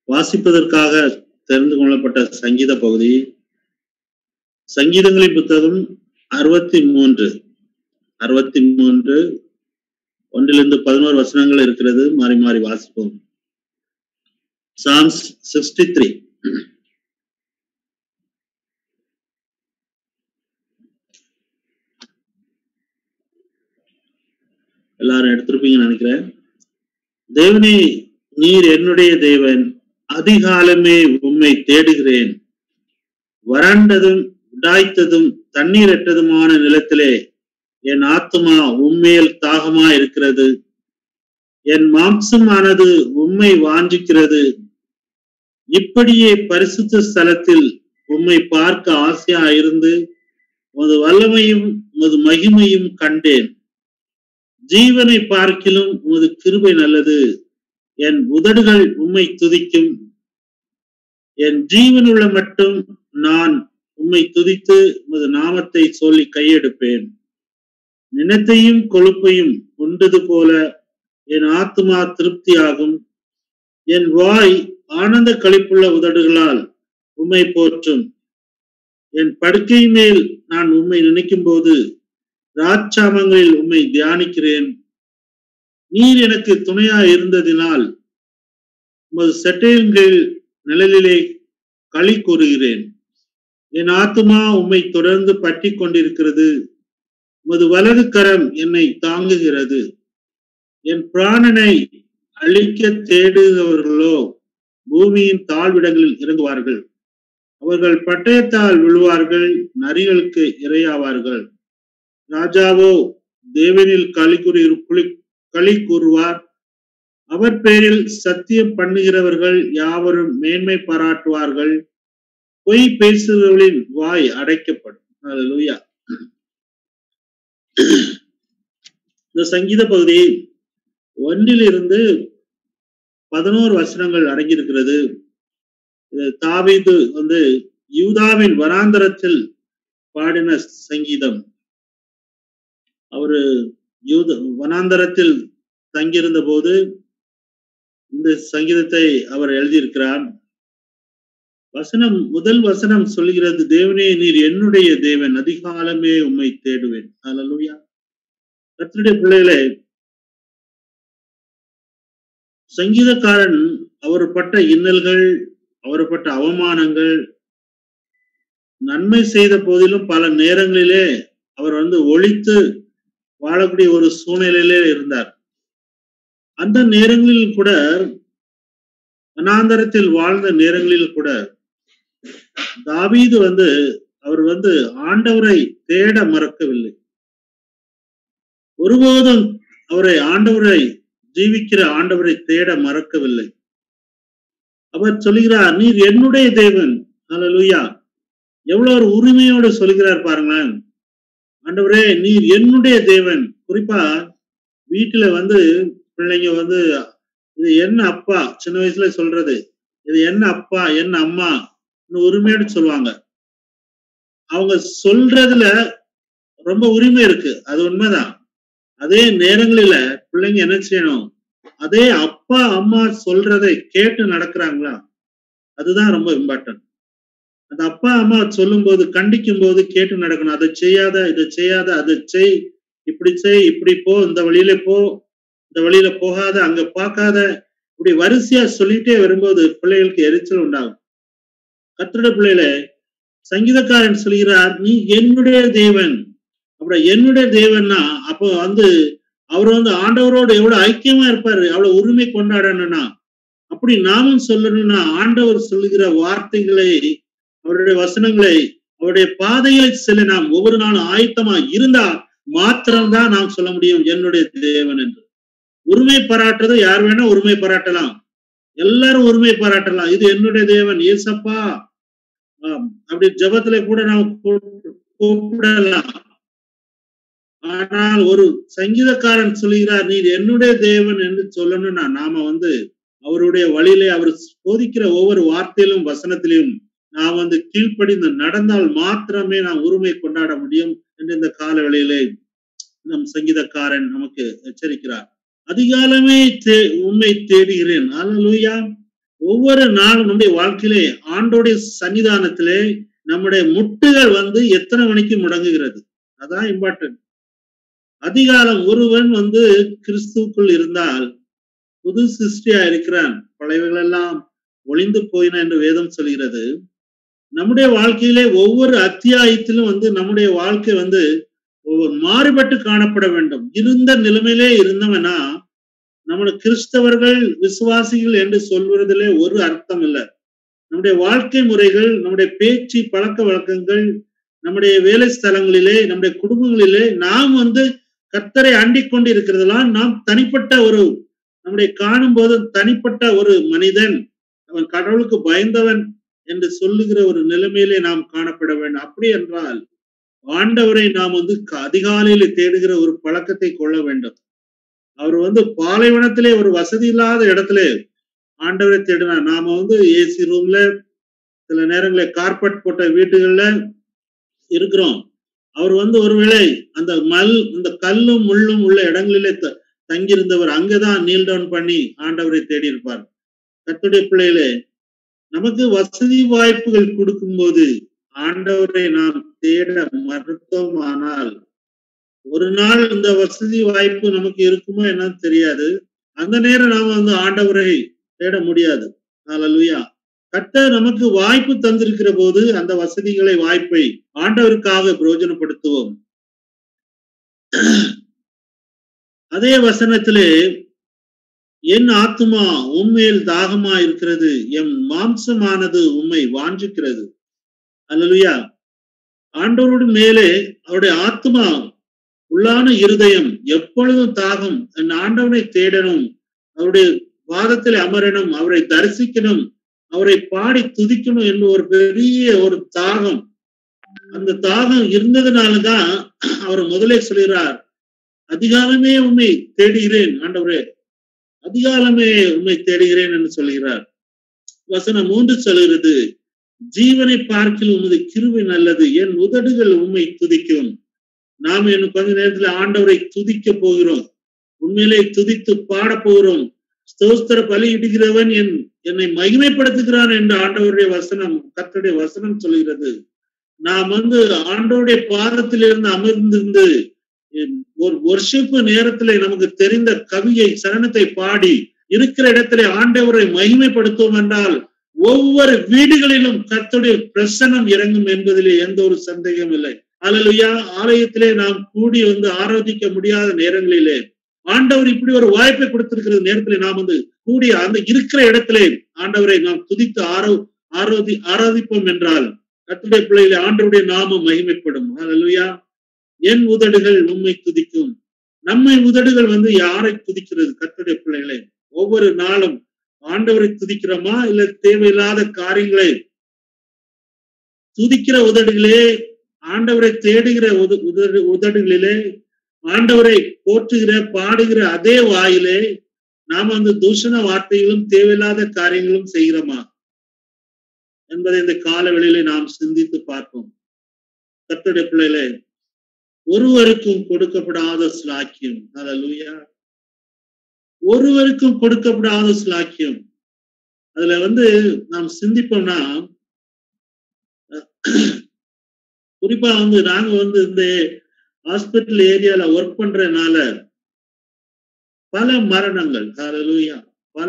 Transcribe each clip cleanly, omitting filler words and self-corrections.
வாசிப்பதற்காக தெரிந்து கொள்ளப்பட்ட சங்கீத பகுதி சங்கீதங்களின் புத்தகம் 63 1 11 வசனங்கள் இருக்கிறது. மாறி மாறி வாசிப்போம். Psalms 63. எல்லாரும் எடுத்திருப்பீங்கன்னு நினைக்கிறேன். தேவனே, நீர் என்னுடைய தேவன், அதிகாலமே உம்மை தேடுகிறேன். வறண்டதும் உடாய்த்ததும் தண்ணீரற்றதுமான நிலத்திலே என் ஆத்துமா உம்மேல் தாகமா இருக்கிறது. என் மாம்சமானது உம்மை வாஞ்சிக்கிறது. இப்படியே பரிசுத்த ஸ்தலத்தில் உம்மை பார்க்க ஆசையா இருந்து உமது வல்லமையும் உமது மகிமையும் கண்டேன். ஜீவனை பார்க்கிலும் உமது கிருபை நல்லது. என் உதடுகள் உம்மை துதிக்கும். என் ஜீவனுள்ள மட்டும் நான் உம்மை துதித்து உமது நாமத்தை சொல்லி கையெடுப்பேன். நினத்தையும் கொழுப்பையும் உண்டது போல என் ஆத்துமா திருப்தியாகும். என் வாய் ஆனந்த களிப்புள்ள உதடுகளால் உம்மை போற்றும். என் படுக்கை மேல் நான் உம்மை நினைக்கும் போது ராட்சாமங்களில் உம்மை தியானிக்கிறேன். நீர் எனக்கு துணையா இருந்ததினால் உமது செட்டையின் நிழலிலே களி கூறுகிறேன். என் ஆத்துமா உம்மை தொடர்ந்து பற்றி கொண்டிருக்கிறது. உமது வலது கரம் என்னை தாங்குகிறது. என் பிராணனை அழிக்க தேடுகிறவர்களோ பூமியின் தாழ்விடங்களில் இறங்குவார்கள். அவர்கள் பட்டயத்தால் விழுவார்கள், நரிகளுக்கு இரையாவார்கள். ராஜாவோ தேவனில் களி கூறுவார். அவர் பேரில் சத்தியம் பண்ணுகிறவர்கள் யாவரும் மேன்மை பாராட்டுவார்கள். பொய் பேசுகிறவர்களின் வாய் அடைக்கப்படும். அல்லேலூயா. இந்த சங்கீத பகுதி 1 11 வசனங்கள் அடங்கியிருக்கிறது. தாவீது யூதாவின் வனாந்தரத்தில் பாடின சங்கீதம். அவரு வனாந்தரத்தில் தங்கியிருந்த போது இந்த சங்கீதத்தை அவர் எழுதியிருக்கிறார். முதல் வசனம் சொல்கிறது, தேவனே நீர் என்னுடைய தேவன், அதிகாலமே உம்மை தேடுவேன். அல்லேலூயா. கர்த்தருடைய பிள்ளைகளே, சங்கீதக்காரன் அவர் பட்ட இன்னல்கள், அவர் பட்ட அவமானங்கள், நன்மை செய்த போதிலும் பல நேரங்களிலே அவர் ஒழித்து வாழக்கூடிய ஒரு சூழ்நிலையிலே இருந்தார். அந்த நேரங்களில் கூட, வனாந்தரத்தில் வாழ்ந்த நேரங்களில் கூட தாவீது அவர் ஆண்டவரை தேட மறக்கவில்லை. ஒருபோதும் ஆண்டவரை ஜீவிக்கிற ஆண்டவரை தேட மறக்கவில்லை. அவர் சொல்கிறார், நீர் என்னுடைய தேவன். அல்லேலூயா. எவ்வளவு ஒரு உரிமையோடு சொல்கிறார் பாருங்களேன். ஆண்டவரே நீர் என்னுடைய தேவன். குறிப்பா வீட்டுல பிள்ளைங்க இது என்ன அப்பா, சின்ன வயசுல சொல்றது, இது என்ன அப்பா என்ன அம்மா உரிமையோடு சொல்லுவாங்க. அவங்க சொல்றதுல ரொம்ப உரிமை இருக்கு, அது உண்மைதான். அதே நேரங்களில பிள்ளைங்க என்ன செய்யணும், அதே அப்பா அம்மா சொல்றதை கேட்டு நடக்கிறாங்களா, அதுதான் ரொம்ப இம்பார்ட்டன்ட். அந்த அப்பா அம்மா சொல்லும் போது, கண்டிக்கும் போது கேட்டு நடக்கணும். அதை செய்யாத, இதை செய்யாத, அதை செய், இப்படி செய், இப்படி போ, இந்த வழியில போ, இந்த வழியில போகாத, அங்க பார்க்காத, இப்படி வரிசையா சொல்லிட்டே வரும்போது பிள்ளைகளுக்கு எரிச்சல் உண்டாகும். கர்த்தருடைய பிள்ளைகளே, சங்கீதக்காரன் சொல்கிறார், நீ என்னுடைய தேவன். அப்படி என்னுடைய தேவன்னா அப்போ அவர் ஆண்டவரோடு எவ்வளவு ஐக்கியமா இருப்பாரு, அவ்வளவு உரிமை கொண்டாடணும்னா, அப்படி நாமும் சொல்லணும்னா ஆண்டவர் சொல்லுகிற வார்த்தைகளை, அவருடைய வசனங்களை, அவருடைய பாதைகளை செல்ல நாம் ஒவ்வொரு நாளும் ஆயத்தமா இருந்தா மாத்திரம்தான் நாம் சொல்ல முடியும் என்னுடைய தேவன் என்று. உரிமை பாராட்டுறது யார் வேணா உரிமை பாராட்டலாம், எல்லாரும் உரிமை பாராட்டலாம், இது என்னுடைய தேவன் ஏசப்பா அப்படி ஜெபத்துல கூட நாம் கூப்பிடலாம். ஆனால் ஒரு சங்கீதக்காரன் சொல்கிறார், நீர் என்னுடைய தேவன் என்று சொல்லணும்னா நாம அவருடைய வழியிலே அவர் போதிக்கிற ஒவ்வொரு வார்த்தையிலும் வசனத்திலும் நாம் கீழ்ப்படிந்து நடந்தால் மாத்திரமே நாம் உரிமை கொண்டாட முடியும் என்று இந்த கால வேளையிலே நம் சங்கீதக்காரன் நமக்கு எச்சரிக்கிறார். அதிகாலமே உம்மை தேடுகிறேன். அல்லேலூயா. ஒவ்வொரு நாளும் நம்முடைய வாழ்க்கையிலே ஆண்டோடைய சன்னிதானத்திலே நம்முடைய முட்டுகள் எத்தனை மணிக்கு முடங்குகிறது? அதான் இம்பார்ட்டன்ட். அதிகாலம் ஒருவன் கிறிஸ்துவுக்குள் இருந்தால் புது சிருஷ்டியா இருக்கிறான், பழையவைகள் எல்லாம் ஒளிந்து போயின என்று வேதம் சொல்கிறது. நம்முடைய வாழ்க்கையிலே ஒவ்வொரு அத்தியாயத்திலும் நம்முடைய வாழ்க்கை ஒவ்வொரு மாறுபட்டு காணப்பட வேண்டும். இருந்த நிலைமையிலே இருந்தவனா நம்முடைய கிறிஸ்தவர்கள் விசுவாசிகள் என்று சொல்வதிலே ஒரு அர்த்தம் இல்லை. நம்முடைய வாழ்க்கை முறைகள், நம்முடைய பேச்சு பழக்க வழக்கங்கள், நம்முடைய வேலை ஸ்தலங்களிலே, நம்முடைய குடும்பங்களிலே நாம் கர்த்தரை அண்டிக் கொண்டு இருக்கிறதெல்லாம் நாம் தனிப்பட்ட ஒரு நம்முடைய காணும் போது தனிப்பட்ட ஒரு மனிதன், அவன் கடவுளுக்கு பயந்தவன் என்று சொல்லுகிற ஒரு நிலைமையிலே நாம் காணப்பட வேண்டும். அப்படி என்றால் ஆண்டவரை நாம் அதிகாலையில தேடுகிற ஒரு பழக்கத்தை கொள்ள வேண்டும். அவர் பாலைவனத்திலே ஒரு வசதி இல்லாத இடத்துல ஆண்டவரை தேடினார். நாம ஏசி ரூம்ல, சில நேரங்களில் கார்பெட் போட்ட வீட்டுகள்ல இருக்கிறோம். அவர் ஒருவேளை அந்த கல்லும் முள்ளும் உள்ள இடங்களிலே தங்கியிருந்தவர் அங்கதான் நீல் டவுன் பண்ணி ஆண்டவரை தேடி இருப்பார். கர்த்தருடைய பிள்ளைகளே, நமக்கு வசதி வாய்ப்புகள் கொடுக்கும் போது ஆண்டவரை நாம் தேட மறுத்தோமானால் ஒரு நாள் இந்த வசதி வாய்ப்பு நமக்கு இருக்குமோ என்னன்னு தெரியாது. அந்த நேரம் நாம ஆண்டவரை தேட முடியாது. ஹல்லேலூயா. கர்த்தர் நமக்கு வாய்ப்பு தந்திருக்கிற போது அந்த வசதிகளை, வாய்ப்பை ஆண்டவருக்காக பிரயோஜனப்படுத்துவோம். அதே வசனத்திலே, என் ஆத்துமா உம்மேல் தாகமா இருக்கிறது, என் மாம்சமானது உம்மை வாஞ்சிக்கிறது. ஹல்லேலூயா. ஆண்டவருடைய மேலே அவருடைய ஆத்துமா, உள்ளான இருதயம் எப்பொழுதும் தாகம், என் ஆண்டவனை தேடணும், அவருடைய பாதத்தில் அமரணும், அவரை தரிசிக்கணும், அவரை பாடி துதிக்கணும் என்று ஒரு பெரிய ஒரு தாகம். அந்த தாகம் இருந்ததுனாலதான் அவர் முதலே சொல்கிறார், அதிகாலமே உண்மை தேடுகிறேன் ஆண்டவரே, அதிகாலமே உண்மை தேடுகிறேன் என்று சொல்கிறார். வசனம் 3 சொல்கிறது, ஜீவனை பார்க்கில் உமது கிருபை நல்லது, என் உதடுகள் உம்மை துதிக்கும். நாம இன்னும் கொஞ்ச நேரத்துல ஆண்டவரை துதிக்க போகிறோம், உண்மையிலே துதித்து பாட போகிறோம். ஸ்தோத்திர பலி இடுகிறவன் என்னை மகிமைப்படுத்துகிறான் என்று ஆண்டவருடைய வசனம், கர்த்தருடைய வசனம் சொல்கிறது. நாம் ஆண்டவருடைய பாதத்திலிருந்து அமர்ந்திருந்து ஒரு வொர்ஷிப் நேரத்திலே நமக்கு தெரிந்த கவியை, சரணத்தை பாடி இருக்கிற இடத்திலே ஆண்டவரை மகிமைப்படுத்துவோம் என்றால் ஒவ்வொரு வீடுகளிலும் கர்த்தருடைய பிரசன்னம் இறங்கும் என்பதிலே எந்த ஒரு சந்தேகம் இல்லை. ஹல்லேலூயா. ஆலயத்திலே நாம் கூடி ஆராதிக்க முடியாத நேரங்களிலே ஆண்டவர் இப்படி ஒரு வாய்ப்பை கொடுத்திருக்கிற நேரத்திலே நாம் கூடி அந்த இருக்கிற இடத்திலே ஆண்டவரை நாம் துதித்து ஆராதிப்போம் என்றால் கர்த்தருடைய பிள்ளைகளே, ஆண்டவருடைய நாமம் மகிமைப்படும். ஹல்லேலூயா. என் உதடுகள் உம்மை துதிக்கும். நம்மை உதடுகள் யாரை துதிக்கிறது? கர்த்தருடைய பிள்ளைகளே, ஒவ்வொரு நாளும் ஆண்டவரை துதிக்கிறோமா, இல்ல தேவையில்லாத காரியங்களை துதிக்கிற உதடுகளே, ஆண்டவரை தேடுகிற உதடுகளிலே, ஆண்டவரை போற்றுகிற பாடுகிற அதே வாயிலே நாம தூஷண வார்த்தைகளும் தேவையில்லாத காரியங்களும் செய்கிறோமா என்பதை இந்த காலவெளியிலே நாம் சிந்தித்து பார்ப்போம். கர்த்தருடைய பிள்ளைகளே, ஒருவருக்கும் கொடுக்கப்படாத ஸ்லாக்கியம். ஹல்லேலூயா. ஒருவருக்கும் கொடுக்கப்படாத ஸ்லாக்கியம். அதுல நாம் சிந்திப்போம்னா, குறிப்பா நாங்க இந்த ஹாஸ்பிட்டல் ஏரியால ஒர்க் பண்றதுனால பல மரணங்கள், ஹல்லேலூயா, பல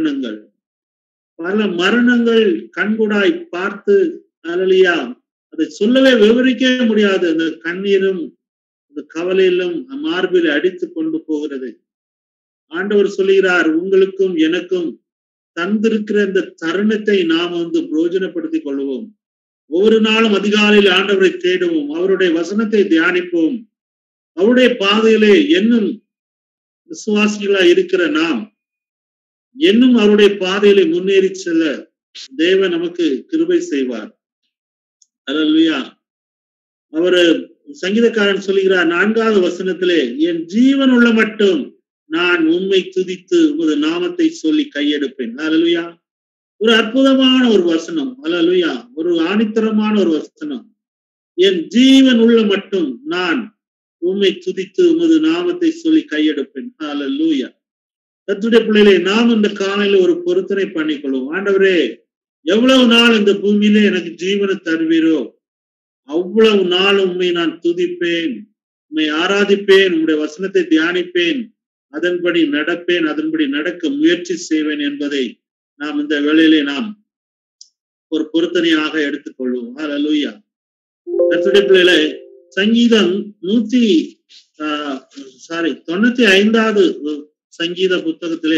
மரணங்கள் கண்கூடாய் பார்த்து, ஹல்லேலூயா, அதை சொல்லவே விவரிக்கவே முடியாது. அந்த கண்ணீரும் அந்த கவலையிலும் மார்பில் அடித்து கொண்டு போகிறது. ஆண்டவர் சொல்கிறார், உங்களுக்கும் எனக்கும் தந்திருக்கிற இந்த தருணத்தை நாம் பிரயோஜனப்படுத்திக் கொள்வோம். ஒவ்வொரு நாளும் அதிகாலையில் ஆண்டவரை தேடுவோம், அவருடைய வசனத்தை தியானிப்போம். அவருடைய பாதையிலே என்னும் விசுவாசிகளா இருக்கிற நாம் இன்னும் அவருடைய பாதையிலே முன்னேறி செல்ல தேவன் நமக்கு கிருபை செய்வார். ஹல்லேலூயா. அவரு சங்கீதக்காரன் சொல்கிறார் 4வது வசனத்திலே, என் ஜீவன் உள்ள மட்டும் நான் உம்மை துதித்து உமது நாமத்தை சொல்லி கையெடுப்பேன். ஹல்லேலூயா. ஒரு அற்புதமான ஒரு வசனம். ஹல்லேலூயா. ஒரு ஆணித்தரமான ஒரு வசனம். என் ஜீவன் உள்ள மட்டும் நான் உம்மை துதித்து உமது நாமத்தை சொல்லி கையெடுப்பேன். ஹல்லேலூயா. கர்த்தருடைய பிள்ளைகளே, நாம் இந்த காலையில ஒரு பொருத்தனை பண்ணிக்கொள்வோம். ஆண்டவரே, எவ்வளவு நாள் இந்த பூமியிலே எனக்கு ஜீவனை தருவீரோ அவ்வளவு நாள் உண்மை நான் துதிப்பேன், உண்மை ஆராதிப்பேன், உங்களுடைய வசனத்தை தியானிப்பேன், அதன்படி நடப்பேன், அதன்படி நடக்க முயற்சி செய்வேன் என்பதை நாம் இந்த வேளையிலே நாம் ஒரு பொருத்தனையாக எடுத்துக்கொள்வோம். ஹல்லேலூயா. கர்த்தருடைய பிள்ளைகளே, சங்கீதம் 95வது சங்கீத புத்தகத்திலே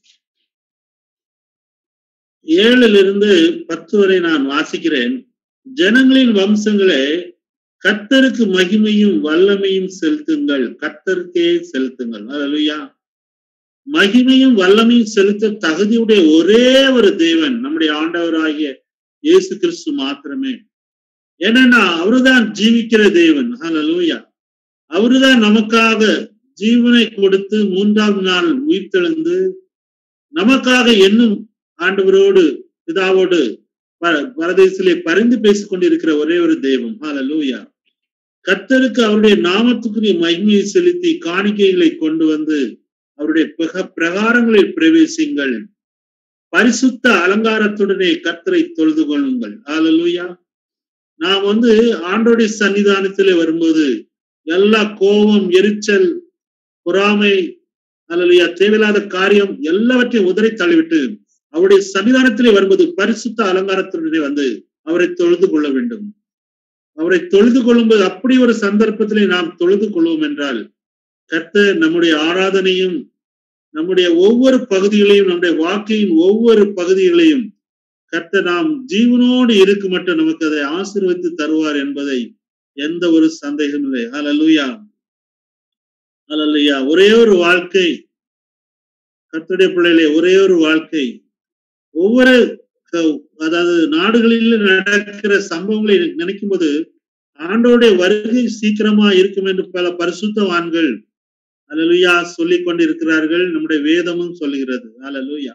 7-10 வரை நான் வாசிக்கிறேன். ஜனங்களின் வம்சங்களே, கர்த்தருக்கு மகிமையும் வல்லமையும் செலுத்துங்கள், கர்த்தருக்கே செலுத்துங்கள். ஹல்லேலூயா. மகிமையும் வல்லமையும் செலுத்த தகுதியுடைய ஒரே ஒரு தேவன் நம்முடைய ஆண்டவராகிய இயேசு கிறிஸ்து மாத்திரமே. ஏன்னா அவருதான் ஜீவிக்கிற தேவன். ஹல்லேலூயா. அவருதான் நமக்காக ஜீவனை கொடுத்து 3ஆவது நாள் உயிர்த்தெழுந்து நமக்காக என்னும் ஆண்டவரோடு பிதாவோடு பரதேசிலே பரிந்து பேசிக் கொண்டிருக்கிற ஒரே ஒரு தெய்வம். ஹல்லேலூயா. கர்த்தருக்கு அவருடைய நாமத்துக்குரிய மகிமையை செலுத்தி காணிக்கைகளை கொண்டு வந்து அவருடைய பிரகாரங்களில் பிரவேசிங்கள், பரிசுத்த அலங்காரத்துடனே கர்த்தரை தொழுது கொள்ளுங்கள். ஹல்லேலூயா. நாம் ஆண்டவருடைய சன்னிதானத்திலே வரும்போது எல்லா கோபம், எரிச்சல், பொறாமை, ஹல்லேலூயா, தேவையில்லாத காரியம் எல்லாவற்றையும் உதறி தள்ளிவிட்டு அவருடைய சன்னிதானத்திலே வரும்போது பரிசுத்த அலங்காரத்துடனே வந்து அவரை தொழுது கொள்ள வேண்டும். அவரை தொழுது கொள்ளும்போது அப்படி ஒரு சந்தர்ப்பத்திலே நாம் தொழுது கொள்வோம் என்றால் கர்த்தர் நம்முடைய ஆராதனையும் நம்முடைய ஒவ்வொரு பகுதிகளையும் நம்முடைய வாழ்க்கையின் ஒவ்வொரு பகுதிகளையும் கர்த்தர் நாம் ஜீவனோடு இருக்கு மட்டும் நமக்கு அதை ஆசீர்வதித்து தருவார் என்பதை எந்த ஒரு சந்தேகம் இல்லை. ஹல்லேலூயா. ஹல்லேலூயா. ஒரே ஒரு வாழ்க்கை கர்த்தருடைய பிள்ளைகளே, ஒரே ஒரு வாழ்க்கை. ஒவ்வொரு அதாவது நாடுகளில் நடக்கிற சம்பவங்களை நினைக்கும் போது ஆண்டவருடைய வருகை சீக்கிரமா இருக்கும் என்று பல பரிசுத்தவான்கள் ஹல்லேலூயா சொல்லிக் கொண்டிருக்கிறார்கள். நம்முடைய வேதமும் சொல்லுகிறது. ஹல்லேலூயா.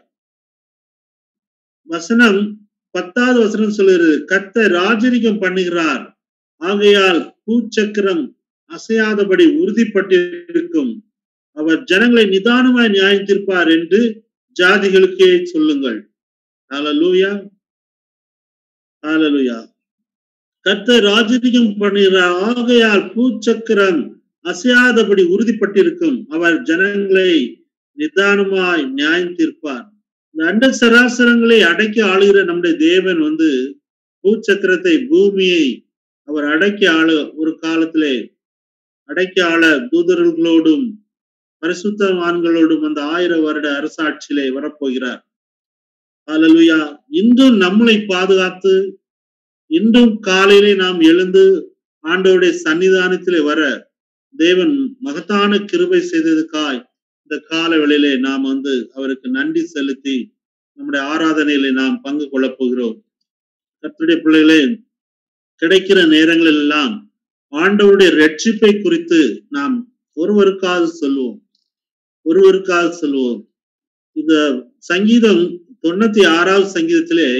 வசனம் 10வது வசனம் சொல்லுகிறது, கர்த்தர் ராஜரிகம் பண்ணுகிறார், ஆகையால் பூச்சக்கரம் அசையாதபடி உறுதிப்பட்டிருக்கும், அவர் ஜனங்களை நிதானமாய் நியாயம் தீர்ப்பார் என்று ஜாதிகளுக்கே சொல்லுங்கள். ஹல்லேலூயா. ஹல்லேலூயா. கர்த்தர் ராஜரிகம் பண்ணுகிறார், ஆகையால் பூச்சக்கரம் அசையாதபடி உறுதிப்பட்டிருக்கும், அவர் ஜனங்களை நிதானமாய் நியாயம் தீர்ப்பார். இந்த அண்ட சராசரங்களை அடக்கி ஆளுகிற நம்முடைய தேவன் பூச்சக்கரத்தை, பூமியை அவர் அடக்கி ஆள ஒரு காலத்திலே அடக்கி ஆள தூதர்களோடும் பரிசுத்தவான்களோடும் அந்த 1000 வருட அரசாட்சியிலே வரப்போகிறார். ஹல்லேலூயா. இன்றும் நம்மளை பாதுகாத்து இன்றும் காலையிலே நாம் எழுந்து ஆண்டவருடைய சன்னிதானத்திலே வர தேவன் மகத்தான கிருபை செய்ததுக்காய் இந்த கால வேளையிலே நாம் அவருக்கு நன்றி செலுத்தி நம்முடைய ஆராதனையிலே நாம் பங்கு கொள்ளப் போகிறோம். கர்த்தருடைய பிள்ளைகளே, கிடைக்கிற நேரங்கள் எல்லாம் ஆண்டவருடைய ரட்சிப்பை குறித்து நாம் ஒருவருக்காக சொல்லுவோம். இந்த சங்கீதம் 96வது சங்கீதத்திலே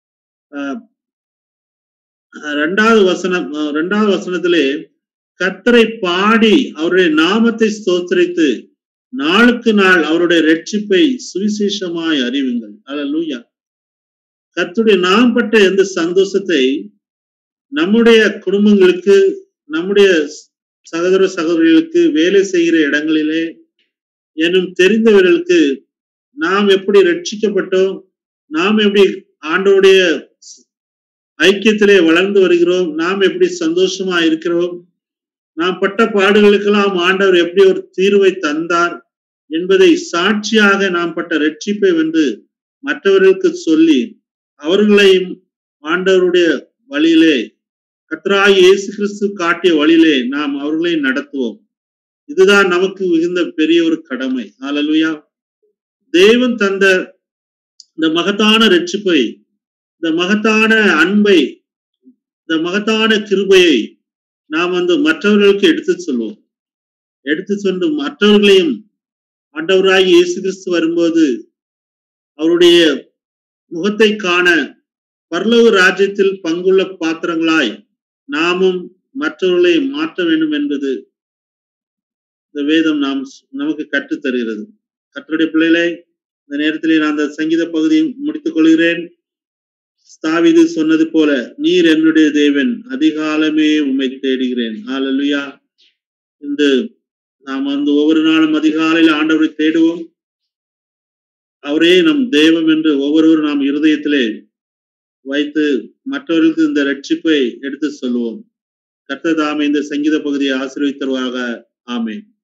2வது வசனத்திலே கர்த்தரை பாடி அவருடைய நாமத்தை ஸ்தோத்திரித்து நாளுக்கு நாள் அவருடைய ரட்சிப்பை சுவிசேஷமாய் அறிவுங்கள். ஹல்லேலூயா. கர்த்தருடைய நாம் பட்ட எந்த சந்தோஷத்தை நம்முடைய குடும்பங்களுக்கு, நம்முடைய சகோதர சகோதரிகளுக்கு, வேலை செய்கிற இடங்களிலே எனும் தெரிந்தவர்களுக்கு நாம் எப்படி ரட்சிக்கப்பட்டோம், நாம் எப்படி ஆண்டவருடைய ஐக்கியத்திலே வளர்ந்து வருகிறோம், நாம் எப்படி சந்தோஷமா இருக்கிறோம், நாம் பட்ட பாடுகளுக்கெல்லாம் ஆண்டவர் எப்படி ஒரு தீர்வை தந்தார் என்பதை சாட்சியாக நாம் பட்ட ரட்சிப்பை மற்றவர்களுக்கு சொல்லி அவர்களையும் ஆண்டவருடைய வழியிலே, கர்த்தராகிய இயேசு கிறிஸ்து காட்டிய வழியிலே நாம் அவர்களை நடத்துவோம். இதுதான் நமக்கு மிகுந்த பெரிய ஒரு கடமை. ஹல்லேலூயா. தேவன் தந்த இந்த மகத்தான ரட்சிப்பை, இந்த மகத்தான அன்பை, இந்த மகத்தான கிருபையை நாம் மற்றவர்களுக்கு எடுத்து சொல்வோம். எடுத்து சென்று மற்றவர்களையும் ஆண்டவராகிய இயேசு கிறிஸ்து வரும்போது அவருடைய முகத்தை காண பரலோக ராஜ்யத்தில் பங்குள்ள பாத்திரங்களாய் நாமும் மற்றவர்களை மாற்ற வேண்டும் என்பது இந்த வேதம் நமக்கு கற்றுத் தருகிறது. கர்த்தருடைய பிள்ளைகளே, இந்த நேரத்திலே நான் அந்த சங்கீத பகுதியை முடித்துக் கொள்கிறேன். தாவீது சொன்னது போல, நீர் என்னுடைய தேவன், அதிகாலமே உம்மை தேடுகிறேன். ஹல்லேலூயா. இந்த நாம் ஒவ்வொரு நாளும் அதிகாலையில் ஆண்டவரை தேடுவோம். அவரே நம் தெய்வம் என்று ஒவ்வொருவரும் நாம் இருதயத்திலே வைத்து மற்றவர்களுக்கு இந்த ரட்சிப்பை எடுத்து சொல்லுவோம். கர்த்தர் தாமே இந்த சங்கீத பகுதியை ஆசீர்வதித்தருவாராக. ஆமென்.